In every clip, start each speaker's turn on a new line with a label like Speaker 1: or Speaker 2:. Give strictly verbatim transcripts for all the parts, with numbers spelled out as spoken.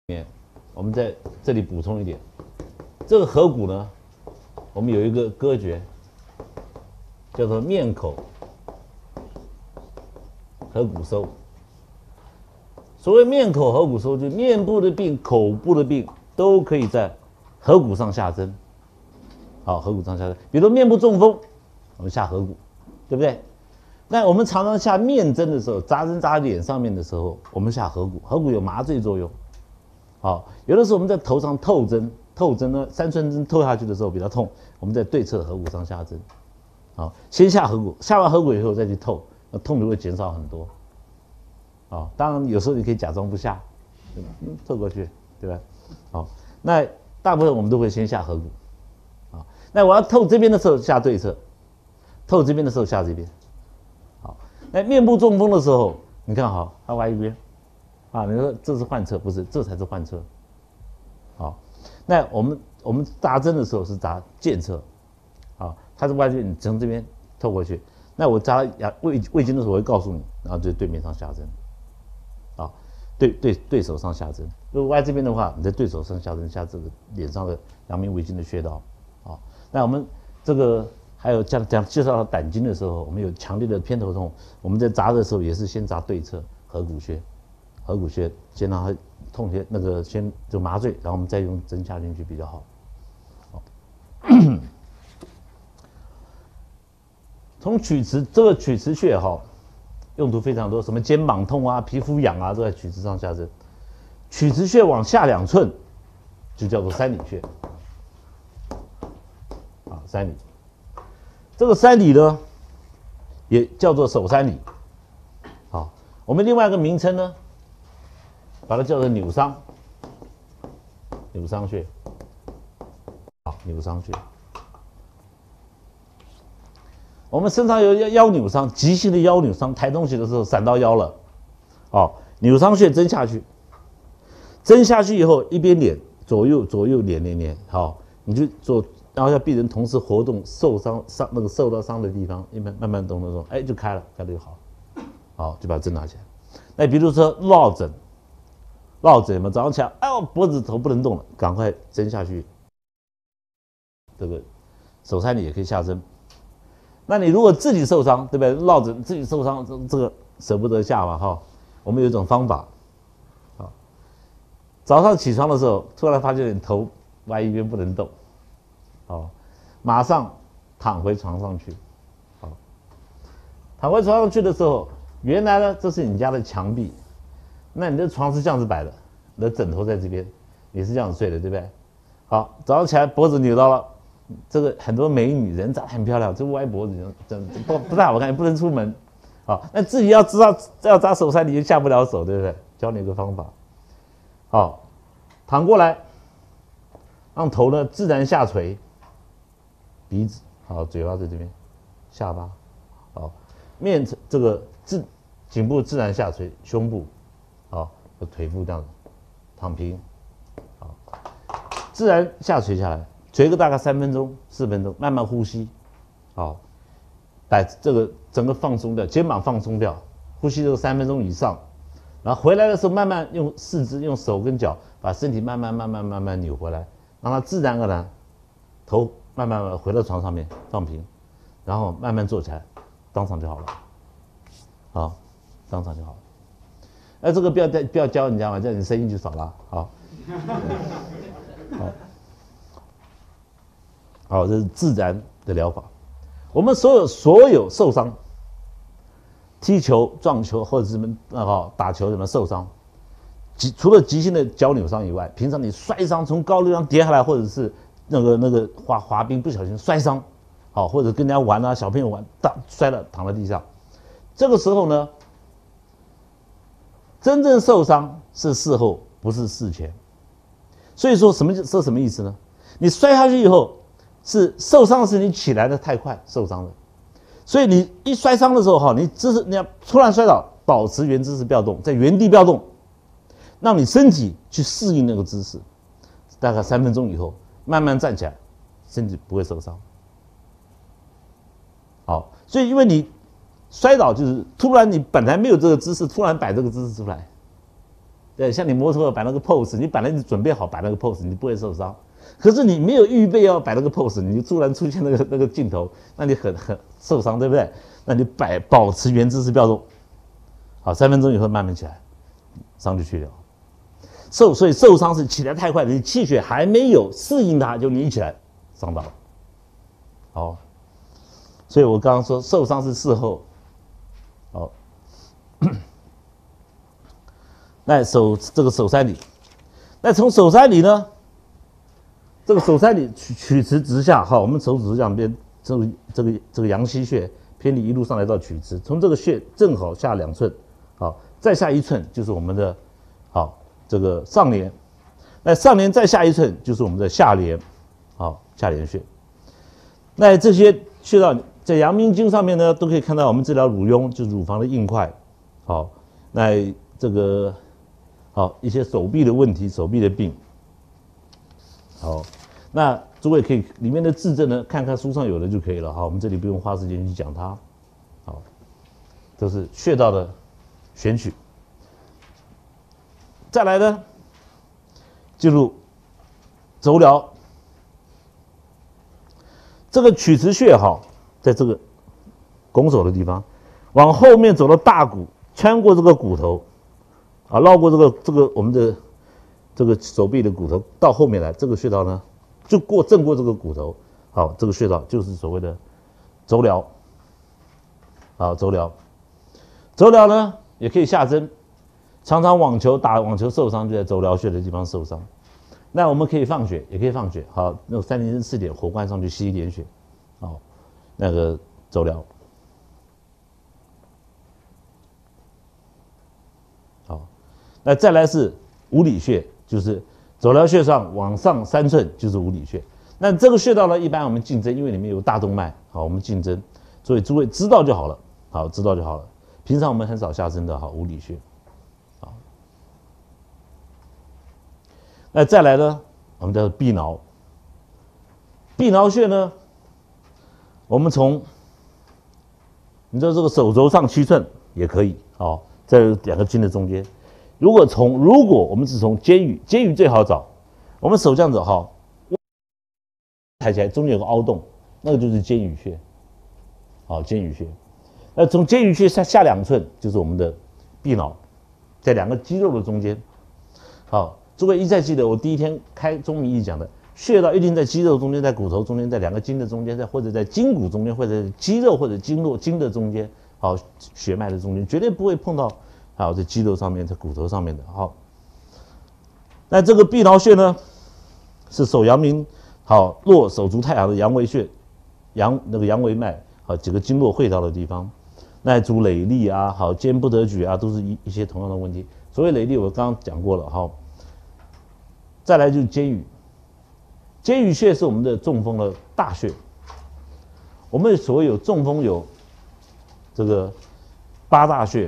Speaker 1: 面，我们在这里补充一点，这个颌骨呢，我们有一个歌诀，叫做面口颌骨收。所谓面口颌骨收，就是面部的病、口部的病都可以在颌骨上下针。好，颌骨上下针，比如说面部中风，我们下颌骨，对不对？那我们常常下面针的时候，扎针扎脸上面的时候，我们下颌骨，颌骨有麻醉作用。好，有的时候我们在头上透针，透针呢，三寸针透下去的时候比较痛，我们在对侧颌骨上下针。好，先下颌骨，下完颌骨以后再去透，那痛就会减少很多。好，当然有时候你可以假装不下，对吧？嗯，透过去，对吧？好，那大部分我们都会先下颌骨。好，那我要透这边的时候下对侧，透这边的时候下这边。好，那面部中风的时候，你看好，它歪一边。啊，你说这是患侧，不是，这才是患侧。好，那我们我们扎针的时候是扎健侧，啊，它是歪边，你从这边透过去。那我扎胃胃经的时候，我会告诉你，然后就对面上下针，啊，对对对手上下针。如果歪这边的话，你在对手上下针，下这个脸上的阳明胃经的穴道，啊，那我们这个还有讲讲介绍到胆经的时候，我们有强烈的偏头痛，我们在扎的时候也是先扎对侧颌骨穴。颌骨穴先让它痛些，那个先就麻醉，然后我们再用针下进去比较好。好，从曲池这个曲池穴哈，用途非常多，什么肩膀痛啊、皮肤痒啊，都在曲池上下针。曲池穴往下两寸就叫做三里穴。啊，三里，这个三里呢，也叫做手三里。好，我们另外一个名称呢，把它叫做扭伤，扭伤穴，好，扭伤穴。我们身上有腰扭伤，急性的腰扭伤，抬东西的时候闪到腰了，好，扭伤穴针下去，针下去以后一边捻，左右左右捻捻捻，好，你就做，然后要病人同时活动受伤伤那个受到伤的地方，一慢慢慢动动动，哎，就开了，开了就好，好，就把针拿起来。那比如说落枕。落枕嘛，早上起来，哎呦，脖子头不能动了，赶快针下去。这个手三里也可以下针。那你如果自己受伤，对不对？落枕自己受伤，这这个舍不得下嘛，哈。我们有一种方法，啊，早上起床的时候，突然发现你头歪一边不能动，好，马上躺回床上去，好，躺回床上去的时候，原来呢，这是你家的墙壁。那你的床是这样子摆的，你的枕头在这边，你是这样子睡的，对不对？好，早上起来脖子扭到了，这个很多美女人长得很漂亮，这歪脖子这样不不太好看，也不能出门。好，那自己要知道要扎手三，你就下不了手，对不对？教你一个方法，好，躺过来，让头呢自然下垂，鼻子好，嘴巴在这边，下巴好，面这个自颈部自然下垂，胸部。好，腿部这样子躺平，好，自然下垂下来，垂个大概三分钟、四分钟，慢慢呼吸，好，把这个整个放松掉，肩膀放松掉，呼吸这个三分钟以上，然后回来的时候慢慢用四肢、用手跟脚把身体慢慢、慢慢、慢慢扭回来，让它自然而然，头慢慢慢回到床上面放平，然后慢慢坐起来，当场就好了，好，当场就好了。那这个不要不要教人家嘛，这样你声音就少了。好，好，好，这是自然的疗法。我们所有所有受伤，踢球、撞球或者什么啊打球什么受伤，急除了急性的脚扭伤以外，平常你摔伤从高楼上跌下来，或者是那个那个滑滑冰不小心摔伤，好，或者跟人家玩啊，小朋友玩，打摔了躺在地上，这个时候呢。真正受伤是事后，不是事前。所以说什么是什么意思呢？你摔下去以后，是受伤的是你起来的太快受伤的，所以你一摔伤的时候哈，你姿势你要突然摔倒，保持原姿势不要动，在原地不要动，让你身体去适应那个姿势，大概三分钟以后慢慢站起来，身体不会受伤。好，所以因为你。摔倒就是突然，你本来没有这个姿势，突然摆这个姿势出来， 对，像你摩托摆那个 pose， 你本来你准备好摆那个 pose， 你不会受伤。可是你没有预备要摆那个 pose， 你突然出现那个那个镜头，那你很很受伤，对不对？那你摆保持原姿势不要动，好，三分钟以后慢慢起来，伤就去掉。受所以受伤是起来太快，你气血还没有适应它，就你一起来伤到了。好，所以我刚刚说受伤是事后。好，那手这个手三里，那从手三里呢？这个手三里曲曲池直下，好，我们手指这两边，这个这个这个阳溪穴偏离一路上来到曲池，从这个穴正好下两寸，好，再下一寸就是我们的，好这个上廉，那上廉再下一寸就是我们的下廉，好下廉穴。那这些穴道在阳明经上面呢，都可以看到我们治疗乳痈，就是乳房的硬块，好，那这个好一些手臂的问题，手臂的病。好，那诸位可以里面的字证呢，看看书上有的就可以了。好，我们这里不用花时间去讲它。好，这是穴道的选取。再来呢，进入轴髎。这个曲池穴哈，在这个拱手的地方，往后面走到大骨，穿过这个骨头，啊，绕过这个这个我们的。这个手臂的骨头到后面来，这个穴道呢，就过正过这个骨头，好，这个穴道就是所谓的轴髎，好，轴髎，轴髎呢也可以下针，常常网球打网球受伤就在轴髎穴的地方受伤，那我们可以放血，也可以放血，好，那个三零四点火灌上去吸一点血，好，那个轴髎，好，那再来是五里穴。就是轴髎穴上往上三寸就是五里穴，那这个穴道呢，一般我们竞争，因为里面有大动脉，好，我们竞争，所以诸位知道就好了，好，知道就好了。平常我们很少下针的，好，五里穴，好。那再来呢，我们叫臂挠，臂挠穴呢，我们从，你知道这个手肘上七寸也可以，好，在两个筋的中间。如果从如果我们是从肩盂，肩盂最好找，我们手这样子哈，抬起来中间有个凹洞，那个就是肩盂穴，好，肩盂穴。那从肩盂穴下下两寸就是我们的臂挠，在两个肌肉的中间。好，诸位一再记得我第一天开中医讲的，穴道一定在肌肉中间，在骨头中间，在两个筋的中间，在或者在筋骨中间，或者肌肉或者经络筋的中间，好，血脉的中间，绝对不会碰到。好，在肌肉上面，在骨头上面的。好，那这个臂挠穴呢，是手阳明好络手足太阳的阳维穴，阳那个阳维脉，好几个经络汇到的地方。那主累力啊，好肩不得举啊，都是一一些同样的问题。所谓累力，我刚刚讲过了。好，再来就是肩盂，肩盂穴是我们的中风的大穴。我们所谓有中风有这个八大穴。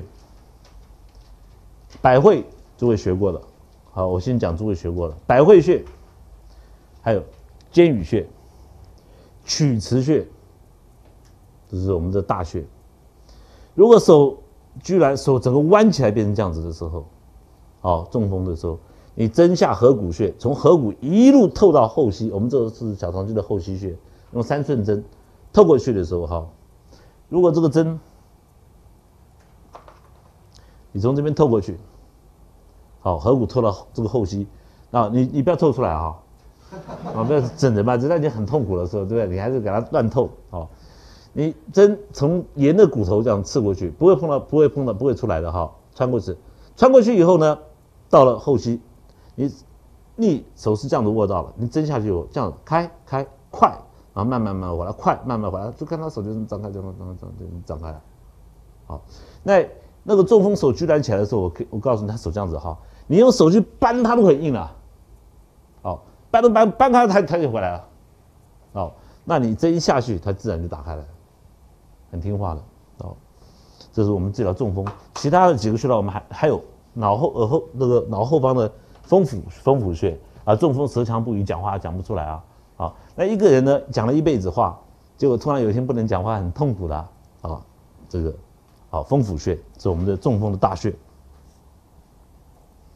Speaker 1: 百会，诸位学过了，好，我先讲诸位学过了。百会穴，还有肩盂穴、曲池穴，这是我们的大穴。如果手居然手整个弯起来变成这样子的时候，好，中风的时候，你针下合谷穴，从合谷一路透到后溪，我们这个是小肠经的后溪穴，用三寸针透过去的时候，哈，如果这个针你从这边透过去，好，合谷透到这个后溪，啊，你你不要透出来啊，啊，不要整人嘛，这在你很痛苦的时候，对不对？你还是给它乱透，好，你针从沿着骨头这样刺过去，不会碰到，不会碰到，不会出来的哈，穿过去，穿过去以后呢，到了后溪，你你手是这样子握到了，你针下去以后这样开开快，然后慢慢慢回来，快慢慢回来，就看他手就这么张开，这样张开，这样张开来，好，那。那个中风手居然起来的时候，我可我告诉你，他手这样子哈，你用手去扳它都很硬了，好，扳都扳扳开它，它就回来了，好，那你针一下去，它自然就打开了，很听话的，哦，这是我们治疗中风。其他的几个穴道，我们还还有脑后耳后那个脑后方的风府风府穴啊，中风舌强不语，讲话讲不出来啊，好，那一个人呢讲了一辈子话，结果突然有一天不能讲话，很痛苦的啊，啊这个。好，风府穴是我们的中风的大穴。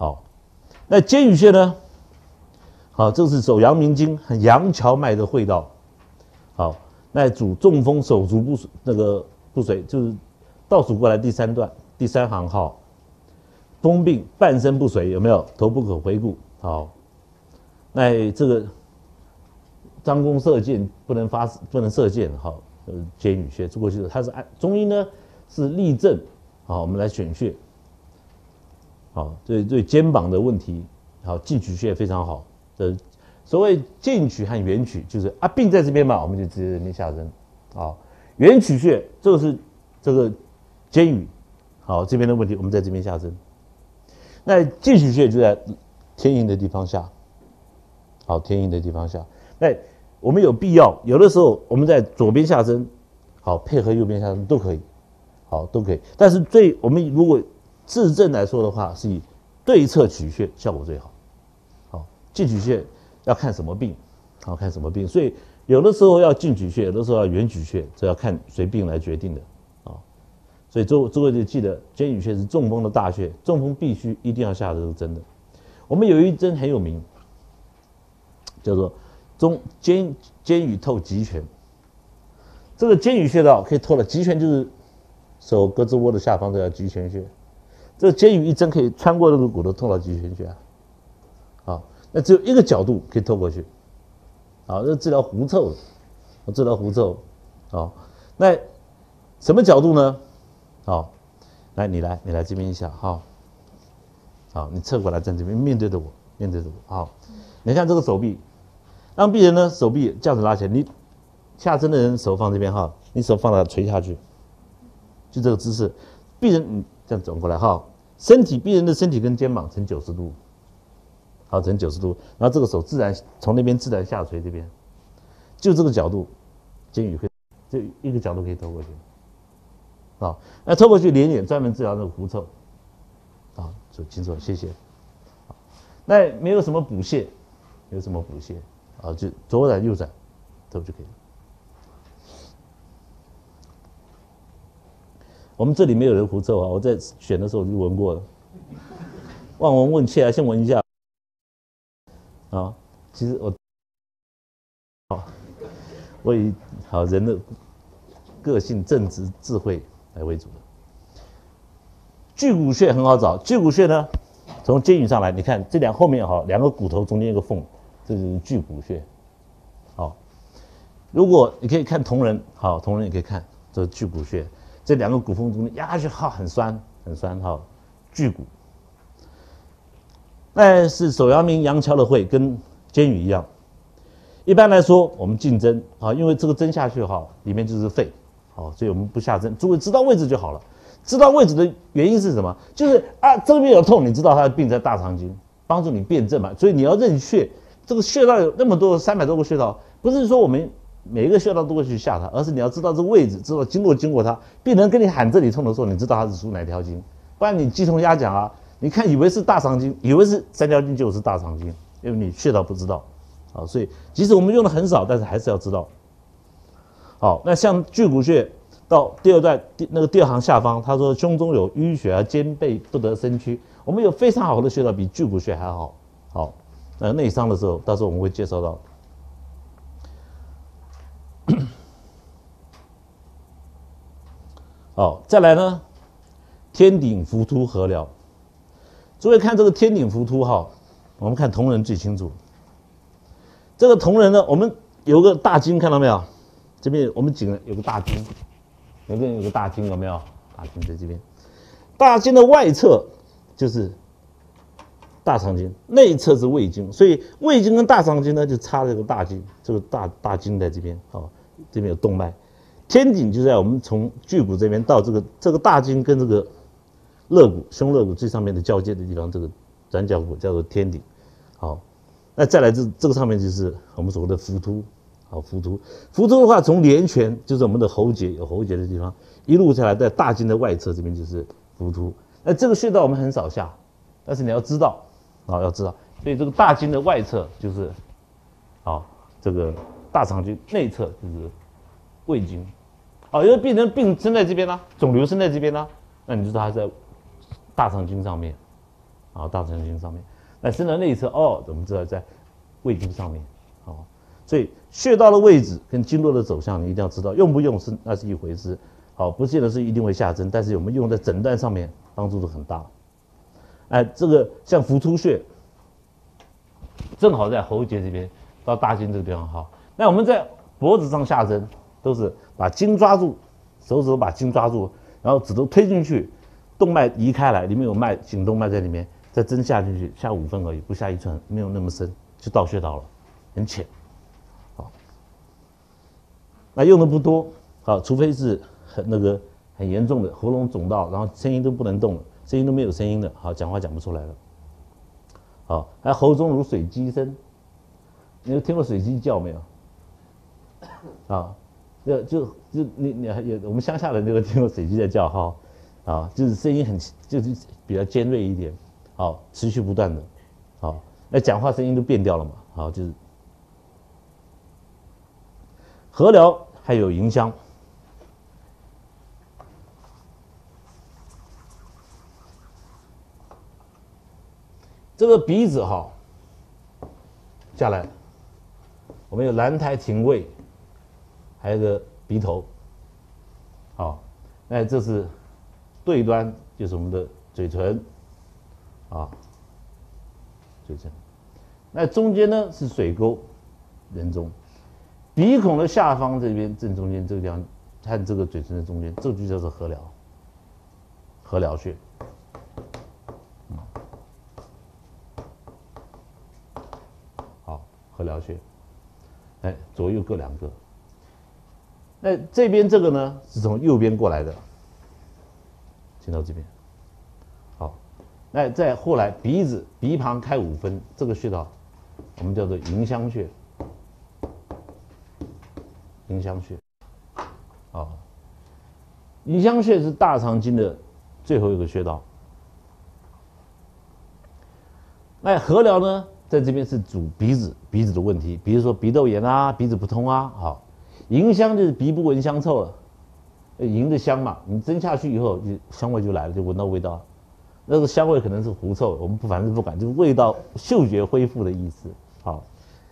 Speaker 1: 好，那肩羽穴呢？好，这是手阳明经和阳跷脉的会道。好，那主中风手足不那个不遂，就是倒数过来第三段第三行号。风病半身不遂有没有？头不可回顾。好，那这个张弓射箭不能发不能射箭。好，呃，肩羽穴过去的，它是按中医呢是立正。好，我们来选穴。好，对对肩膀的问题，好进取穴非常好。呃，所谓进取和远取，就是啊病在这边嘛，我们就直接这边下针。好，远取穴这个是这个肩羽，好这边的问题，我们在这边下针。那进取穴就在天营的地方下，好，天营的地方下。那我们有必要，有的时候我们在左边下针，好，配合右边下针都可以，好，都可以。但是最我们如果治症来说的话，是以对侧取穴效果最好。好，进取穴要看什么病，好看什么病，所以有的时候要进取穴，有的时候要远取穴，这要看随病来决定的。所以诸诸位就记得，肩羽穴是中风的大穴，中风必须一定要下这个针的。我们有一针很有名，叫做中肩肩羽透极泉。这个肩羽穴道可以透了，极泉就是手胳肢窝的下方，这叫极泉穴。这个肩羽一针可以穿过这个骨头透到极泉穴啊。好，那只有一个角度可以透过去。好，这治疗狐臭的，治疗狐臭。好，那什么角度呢？好，来你来，你来这边一下，好，好，你侧过来站这边，面对着我，面对着我，好，你看这个手臂，让病人呢手臂这样子拉起来，你下针的人手放这边哈，你手放到垂下去，就这个姿势，病人你这样转过来哈，身体病人的身体跟肩膀成九十度，好，成九十度，然后这个手自然从那边自然下垂这边，就这个角度，肩羽可以，这一个角度可以透过去。好，那透过去连眼专门治疗那个狐臭，好，就清楚，谢谢。好，那没有什么补泻，没有什么补泻，啊，就左转右转，透就可以了。我们这里没有人狐臭啊，我在选的时候我就闻过了。望闻问切啊，先闻一下。啊，其实我，好，我以好人的个性、正直、智慧来为主的。巨骨穴很好找，巨骨穴呢，从肩羽上来，你看这两后面哈，两个骨头中间一个缝，这就是巨骨穴。好，如果你可以看同仁，好，同仁也可以看这是巨骨穴，这两个骨缝中间压下去，哈，很酸，很酸，哈，巨骨。那是手阳明阳跷的会，跟肩羽一样。一般来说，我们进针啊，因为这个针下去哈，里面就是肺，好，所以我们不下针。诸位知道位置就好了。知道位置的原因是什么？就是啊，这边有痛，你知道它的病在大肠经，帮助你辨证嘛。所以你要认穴，这个穴道有那么多，三百多个穴道，不是说我们每一个穴道都会去下它，而是你要知道这个位置，知道经络经过它。病人跟你喊这里痛的时候，你知道它是属哪条经，不然你鸡同鸭讲啊。你看以为是大肠经，以为是三条经就是大肠经，因为你穴道不知道。好，所以即使我们用的很少，但是还是要知道。好，那像巨骨穴到第二段第那个第二行下方，他说胸中有淤血啊，肩背不得伸屈。我们有非常好的穴道，比巨骨穴还好。好，那内伤的时候，到时候我们会介绍到。好，再来呢，天顶浮突合疗。诸位看这个天顶浮突哈，我们看同仁最清楚。这个同仁呢，我们有个大筋，看到没有？这边我们颈有个大筋，有个有个大筋，有没有？大筋在这边。大筋的外侧就是大肠经，内侧是胃经，所以胃经跟大肠经呢就插这个大筋，这个大大筋在这边，好，这边有动脉。天顶就在我们从巨骨这边到这个这个大筋跟这个肋骨、胸肋骨最上面的交接的地方，这个转角骨叫做天顶。好，那再来这这个上面就是我们所谓的浮突。好，浮突，浮突的话，从连泉就是我们的喉结，有喉结的地方，一路下来，在大筋的外侧这边就是浮突。那这个穴道我们很少下，但是你要知道，啊，要知道，所以这个大筋的外侧就是，啊，这个大肠经，内侧就是胃经。啊，因为病人病生在这边啦、啊，肿瘤生在这边啦、啊，那你就知道它在大肠经上面。 啊，大肠经上面。那生长内侧哦，我们知道在胃经上面，哦，所以穴道的位置跟经络的走向，你一定要知道，用不用是那是一回事，好，不见得是一定会下针，但是我们用在诊断上面帮助都很大。哎，这个像浮出穴，正好在喉结这边到大筋这个地方好。那我们在脖子上下针，都是把筋抓住，手指头把筋抓住，然后指头推进去，动脉移开来，里面有脉，颈动脉在里面，再针下进去，下五分而已，不下一寸，没有那么深，就到穴道了，很浅。好，那用的不多，好，除非是很那个很严重的喉咙肿到，然后声音都不能动了，声音都没有声音的，好，讲话讲不出来了。好，还喉中如水鸡声，你有听过水鸡叫没有？啊，就就就你你有我们乡下人就会听过水鸡在叫哈，啊，就是声音很就是比较尖锐一点，好，持续不断的，好，那讲话声音都变掉了嘛，好，就是合疗还有迎香，这个鼻子哈下来，我们有兰台庭位。还有个鼻头，好，那这是对端，就是我们的嘴唇，啊，嘴唇，那中间呢是水沟，人中，鼻孔的下方这边正中间这个地方，和这个嘴唇的中间，这个就叫做合疗，合疗穴，嗯，好，合疗穴，哎，左右各两个。那这边这个呢，是从右边过来的，进到这边，好，那再后来鼻子鼻旁开五分，这个穴道我们叫做迎香穴，迎香穴，好，迎香穴是大肠经的最后一个穴道。那合疗呢，在这边是主鼻子鼻子的问题，比如说鼻窦炎啊，鼻子不通啊，好。迎香就是鼻不闻香臭了，迎的香嘛，你针下去以后，就香味就来了，就闻到味道。那个香味可能是狐臭，我们不反正不管，就是味道嗅觉恢复的意思。好，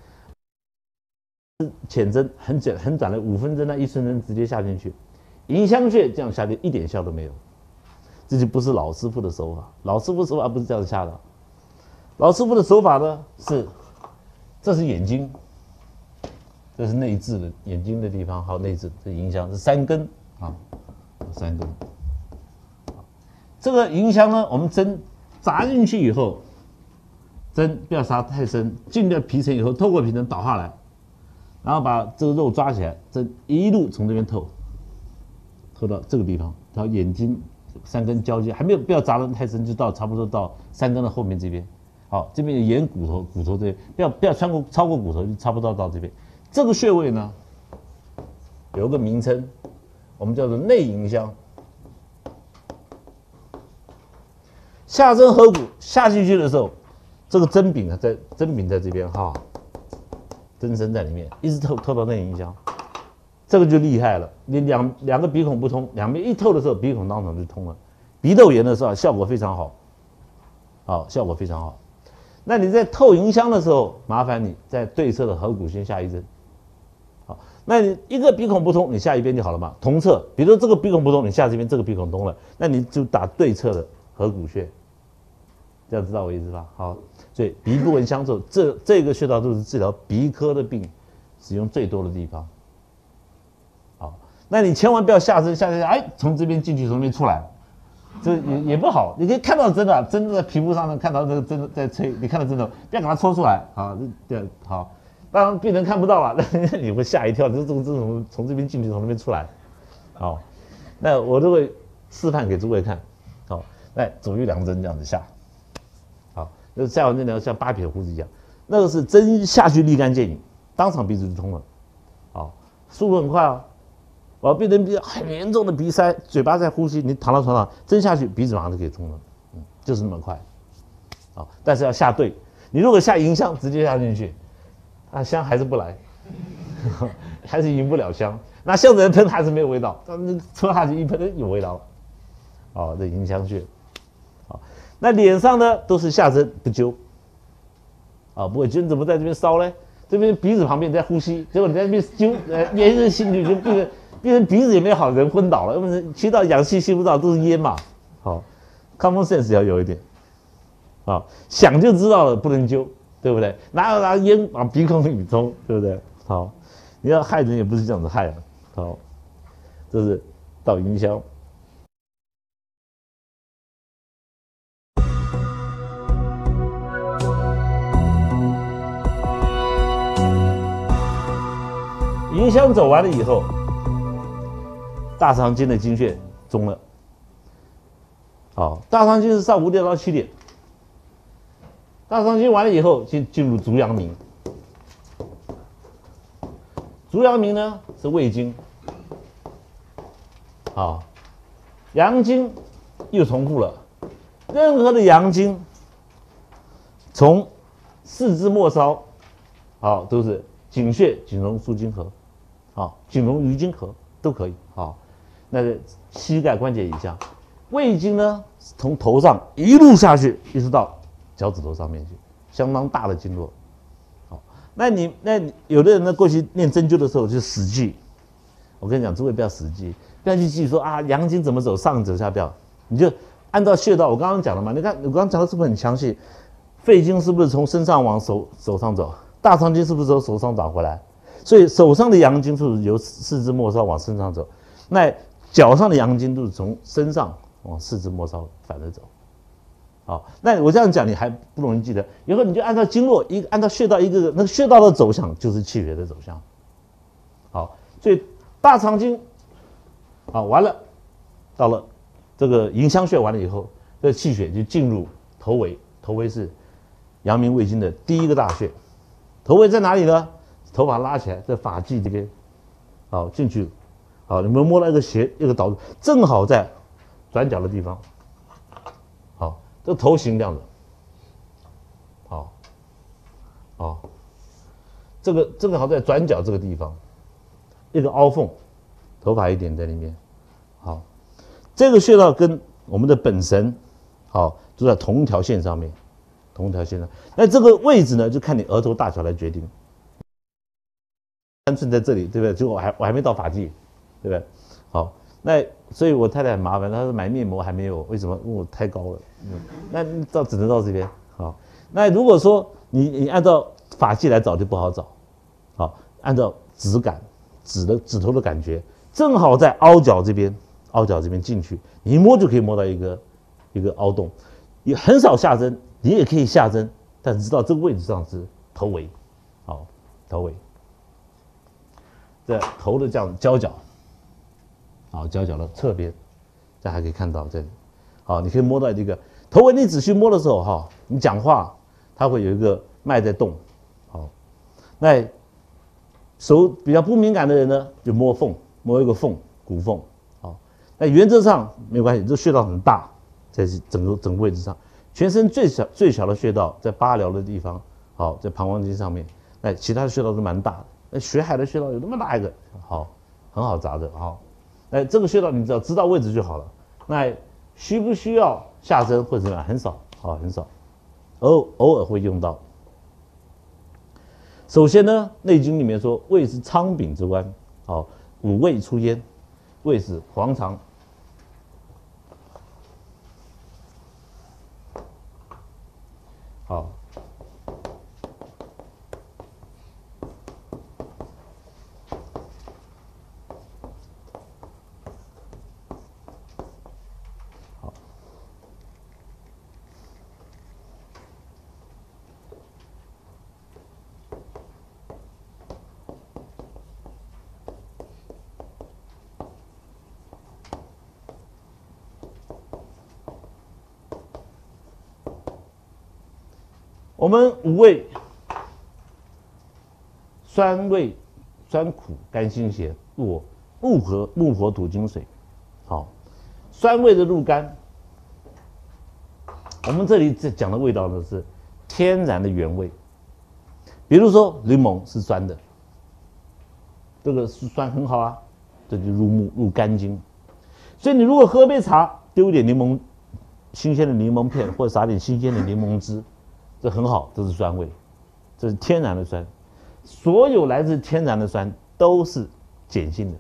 Speaker 1: 浅针很简很短的五分针呢，一寸针直接下进去，迎香穴这样下去一点效都没有，这就不是老师傅的手法。老师傅手法不是这样下的，老师傅的手法呢是，这是眼睛。这是内眦的眼睛的地方，还有内眦，这迎香是三根啊，三根。这个迎香呢，我们针扎进去以后，针不要扎太深，进了皮层以后，透过皮层倒下来，然后把这个肉抓起来，针一路从这边透，透到这个地方，到眼睛三根交接，还没有不要扎得太深，就到差不多到三根的后面这边。好，这边有沿骨头，骨头这边不要不要穿过超过骨头，就差不多到这边。这个穴位呢，有个名称，我们叫做内迎香。下针合谷下进去的时候，这个针柄啊，在针柄在这边哈，针身在里面，一直透透到内迎香，这个就厉害了。你两两个鼻孔不通，两边一透的时候，鼻孔当场就通了。鼻窦炎的时候效果非常好，好，效果非常好。那你在透迎香的时候，麻烦你在对侧的合谷先下一针。那你一个鼻孔不通，你下一边就好了嘛。同侧，比如说这个鼻孔不通，你下这边这个鼻孔通了，那你就打对侧的合谷穴，这样知道我意思吧？好，所以鼻不闻香臭，这这个穴道都是治疗鼻科的病使用最多的地方。好，那你千万不要下针下针，哎，从这边进去，从这边出来，这也也不好。你可以看到针的，针在皮肤上呢，看到这个针在吹，你看到针的，不要给它抽出来，好，这好。当然病人看不到了，但你会吓一跳，这这这种从这边进去，从那边出来，好，那我都会示范给诸位看，好，来左右两针这样子下，好，那下完针呢像扒皮的胡子一样，那个是针下去立竿见影，当场鼻子就通了，好，速度很快啊，我病人鼻很严重的鼻塞，嘴巴在呼吸，你躺到床上针下去，鼻子马上就可以通了，嗯，就是那么快，好，但是要下对，你如果下迎香直接下进去。啊，香还是不来，还是迎不了香。那香子人喷还是没有味道，那抽下去一喷有味道了。哦，这迎香穴。好， 那脸上呢都是下针不灸，啊，不会灸，你怎么在这边烧呢？这边鼻子旁边在呼吸，结果你在那边灸，呃，炎热心率就病人病人鼻子也没好，人昏倒了，因为吸到氧气吸不到，都是烟嘛。好 ，common sense 要有一点，啊，想就知道了，不能灸，对不对？哪有拿烟往鼻孔里冲，对不对？好，你要害人也不是这样子害啊。好，这是到营销。迎香走完了以后，大肠经的经穴中了。好，大肠经是上午五点到七点。大肠经完了以后，进进入足阳明。足阳明呢是胃经。好，阳经又重复了。任何的阳经，从四肢末梢，好都是井穴、井溶、输精合。好，井溶、鱼经合都可以。好，那个膝盖关节以下，胃经呢，从头上一路下去，一直到脚趾头上面去，相当大的经络。好，那你那你有的人呢，过去念针灸的时候就死记。我跟你讲，诸位不要死记，不要去记说啊，阳经怎么走，上走下不要，你就按照穴道。我刚刚讲了嘛，你看我刚刚讲的是不是很详细？肺经是不是从身上往手手上走？大肠经是不是从手上找回来？所以手上的阳经是不是由四肢末梢往身上走？那脚上的阳经都是从身上往四肢末梢反着走。好，那我这样讲你还不容易记得，以后你就按照经络一按照穴道一个个，那个穴道的走向就是气血的走向。好，所以大肠经好完了，到了这个迎香穴完了以后，这气血就进入头围，头围是阳明胃经的第一个大穴。头围在哪里呢？头发拉起来，在发际这边，好进去，好，你们摸到一个斜一个导，正好在转角的地方，好，这头型这样子，好，好，这个正好在转角这个地方，一个凹缝，头发一点在里面，好，这个穴道跟我们的本神，好，都在同一条线上面，同一条线上，那这个位置呢，就看你额头大小来决定。三寸在这里，对不对？结果我还我还没到发际，对不对？好，那所以我太太很麻烦，她说买面膜还没有，为什么？因为我太高了。嗯，那到只能到这边。好，那如果说你你按照发际来找就不好找，好，按照指感指的指头的感觉，正好在凹角这边，凹角这边进去，你一摸就可以摸到一个一个凹洞，也很少下针，你也可以下针，但知道这个位置上是头围，好，头围。在头的这样交角，好，交角的侧边，这还可以看到这里，好，你可以摸到这个头围。你仔细摸的时候，哈，你讲话它会有一个脉在动，好，那手比较不敏感的人呢，就摸缝，摸一个缝，骨缝，好，那原则上没有关系，这穴道很大，在整个整个位置上，全身最小最小的穴道在八髎的地方，好，在膀胱经上面，那其他的穴道都蛮大的。那血海的穴道有那么大一个，好，很好扎的，好，那这个穴道你只要知道位置就好了。那需不需要下针或者怎么样？很少，好，很少，偶偶尔会用到。首先呢，《内经》里面说胃是仓廪之官，好，五味出焉，胃是黄肠。好。我们五味：酸味、酸苦、甘辛咸，入木火木火土金水。好，酸味的入肝。我们这里讲的味道呢是天然的原味，比如说柠檬是酸的，这个是酸很好啊，这就入木入肝经。所以你如果喝杯茶，丢一点柠檬新鲜的柠檬片，或者撒点新鲜的柠檬汁，这很好，这是酸味，这是天然的酸。所有来自天然的酸都是碱性的，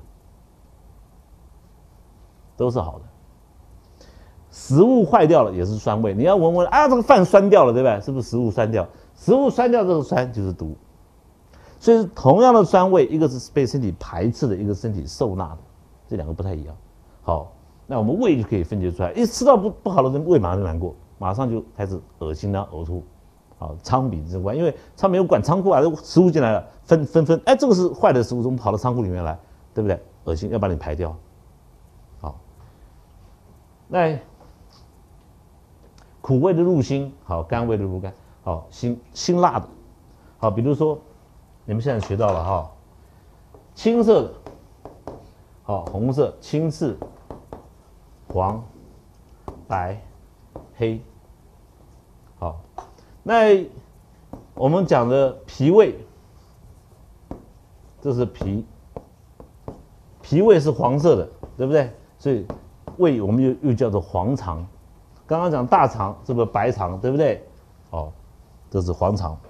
Speaker 1: 都是好的。食物坏掉了也是酸味，你要闻闻啊，这个饭酸掉了，对不对？是不是食物酸掉？食物酸掉，这个酸就是毒。所以同样的酸味，一个是被身体排斥的，一个身体受纳的，这两个不太一样。好，那我们胃就可以分解出来，一吃到不不好的人，胃马上就难过，马上就开始恶心啊、呕吐。好，仓廪之官，因为仓没有管仓库啊，食物进来了，分分分，哎，这个是坏的食物，怎么跑到仓库里面来，对不对？恶心，要把你排掉。好，那苦味的入心，好，甘味的入肝，好，辛辛辣的，好，比如说你们现在学到了哈，青色的，好，红色、青赤、黄、白、黑，好。那我们讲的脾胃，这是脾，脾胃是黄色的，对不对？所以胃我们又又叫做黄肠。刚刚讲大肠，这个白肠，对不对？哦，这是黄肠。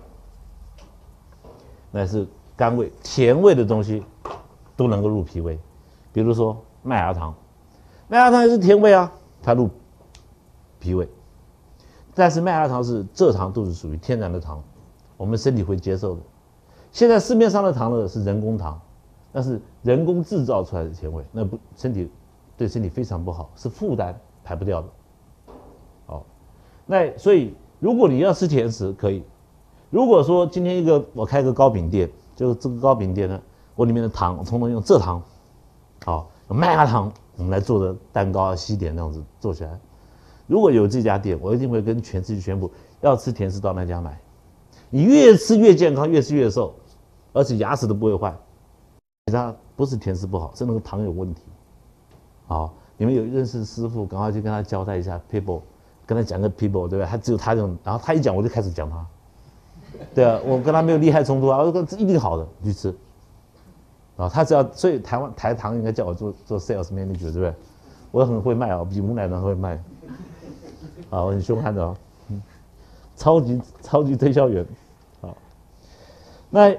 Speaker 1: 那是甘味，甜味的东西都能够入脾胃，比如说麦芽糖，麦芽糖也是甜味啊，它入脾胃。但是麦芽糖是蔗糖，都是属于天然的糖，我们身体会接受的。现在市面上的糖呢是人工糖，那是人工制造出来的甜味，那不身体对身体非常不好，是负担，排不掉的。好，那所以如果你要吃甜食可以，如果说今天一个我开个糕饼店，就这个糕饼店呢，我里面的糖我统统用蔗糖，好，用麦芽糖我们来做的蛋糕啊、西点这样子做起来。如果有这家店，我一定会跟全世界宣布，要吃甜食到那家买。你越吃越健康，越吃越瘦，而且牙齿都不会坏。其他不是甜食不好，是那个糖有问题。好，你们有认识师傅，赶快去跟他交代一下 people， 跟他讲个 people， 对不对？他只有他这种，然后他一讲我就开始讲他。对啊，我跟他没有利害冲突啊，我说这一定好的，你去吃。啊，他只要，所以台湾台糖应该叫我做做 sales manager， 对不对？我很会卖啊，比母奶糖会卖。啊，我很凶悍的哦，嗯，超级超级推销员，好，那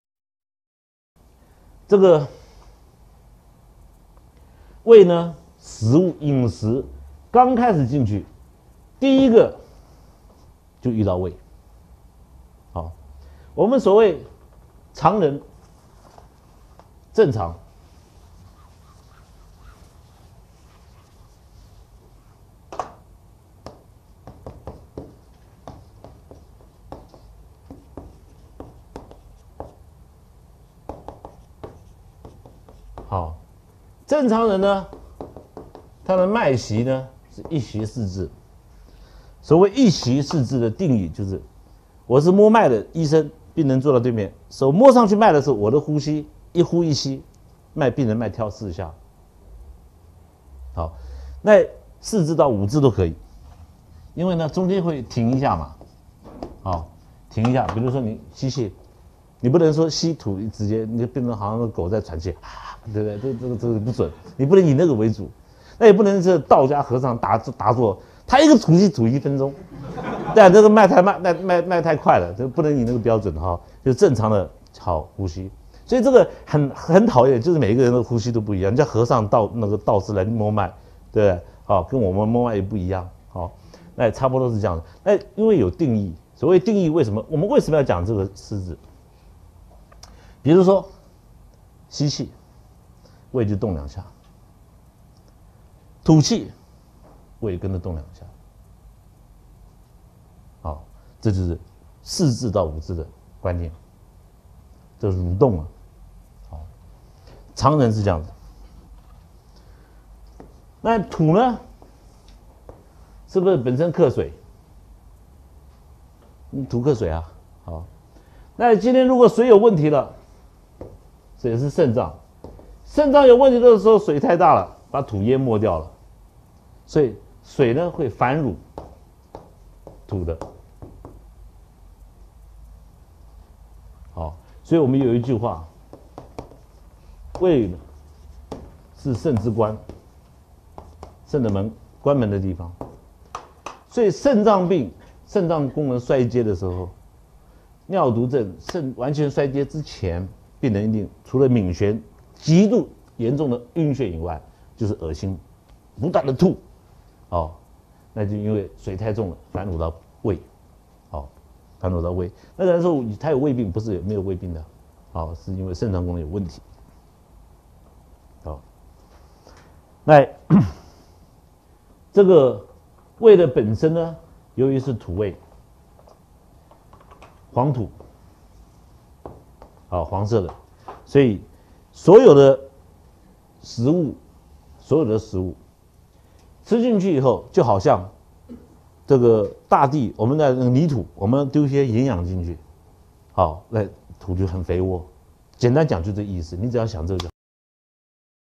Speaker 1: 这个胃呢，食物饮食刚开始进去，第一个就遇到胃，好，我们所谓常人正常。好，正常人呢，他的脉息呢是一息四至。所谓一息四至的定义就是，我是摸脉的医生，病人坐到对面，手摸上去脉的时候，我的呼吸一呼一吸，脉病人脉跳四下。好，那四至到五至都可以，因为呢中间会停一下嘛，好，停一下，比如说你吸气，你不能说吸吐直接，你就变成好像个狗在喘气，啊，对不对？这这个这个不准，你不能以那个为主，那也不能是道家和尚打打坐，他一个吐气吐一分钟，对啊，这个脉太慢，脉脉脉太快了，就不能以那个标准哈，就正常的好呼吸。所以这个很很讨厌，就是每一个人的呼吸都不一样，人家和尚道那个道士来摸脉，对不对？好，跟我们摸脉也不一样，好，那也差不多是这样的。那因为有定义，所谓定义，为什么我们为什么要讲这个四字？比如说吸气，胃就动两下；吐气，胃跟着动两下。好，这就是四至到五至的观念，这是蠕动啊。好，常人是这样子。那吐呢？是不是本身克水？你吐克水啊。好，那今天如果水有问题了，水是肾脏，肾脏有问题的时候，水太大了，把土淹没掉了，所以水呢会反乳土的。好，所以我们有一句话，胃是肾之官，肾的门，关门的地方。 所以肾脏病、肾脏功能衰竭的时候，尿毒症肾完全衰竭之前，病人一定除了敏眩、极度严重的晕眩以外，就是恶心，不断的吐，哦，那就因为水太重了，反哺到胃，哦，反哺到胃。那人说他有胃病，不是没有胃病的，哦，是因为肾脏功能有问题，哦，那这个胃的本身呢，由于是土味，黄土，啊，黄色的，所以所有的食物，所有的食物吃进去以后，就好像这个大地，我们的那个泥土，我们丢一些营养进去，好，那土就很肥沃。简单讲就这意思，你只要想这个就好。